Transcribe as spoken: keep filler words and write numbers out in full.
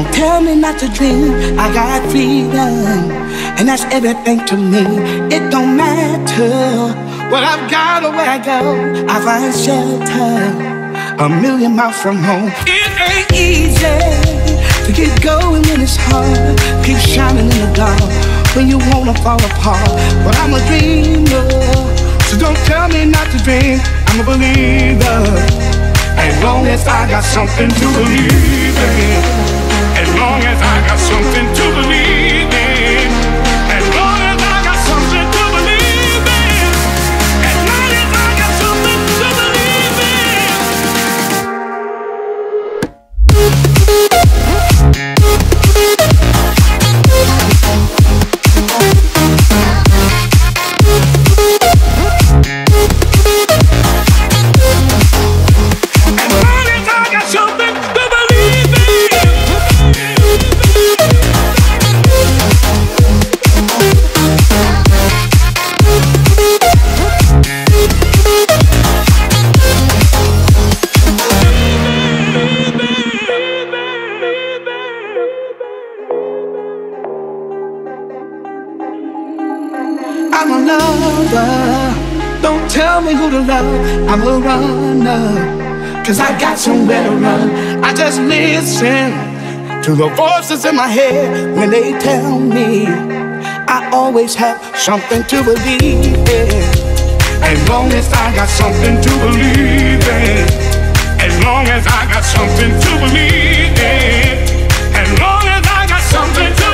don't tell me not to dream. I got freedom, and that's everything to me. It don't matter what I've got or where I go. I find shelter a million miles from home. It ain't easy to get going when it's hard. Keep shining in the dark when you wanna fall apart. But I'm a dreamer, so don't tell me not to dream. I'm a believer, as long as I got something to believe in. As long as I got something to believe in. As long as I got something to believe in. As long as I got something to believe in. I'm a lover, don't tell me who to love. I'm a runner, cause I got somewhere to run. I just listen to the voices in my head when they tell me I always have something to believe in. As long as I got something to believe in. As long as I got something to believe in. As long as I got something to